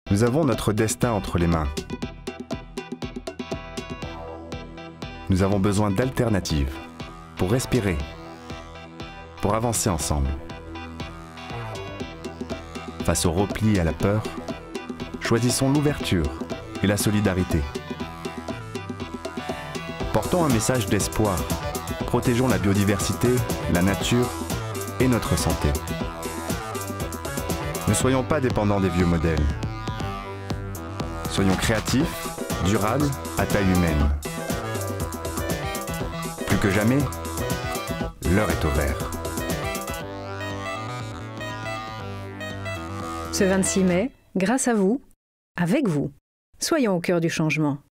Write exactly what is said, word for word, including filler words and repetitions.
Nous avons notre destin entre les mains. Nous avons besoin d'alternatives pour respirer, pour avancer ensemble. Face au repli et à la peur, choisissons l'ouverture et la solidarité. Portons un message d'espoir. Protégeons la biodiversité, la nature et notre santé. Ne soyons pas dépendants des vieux modèles. Soyons créatifs, durables, à taille humaine. Plus que jamais, l'heure est au vert. Ce vingt-six mai, grâce à vous, avec vous, soyons au cœur du changement.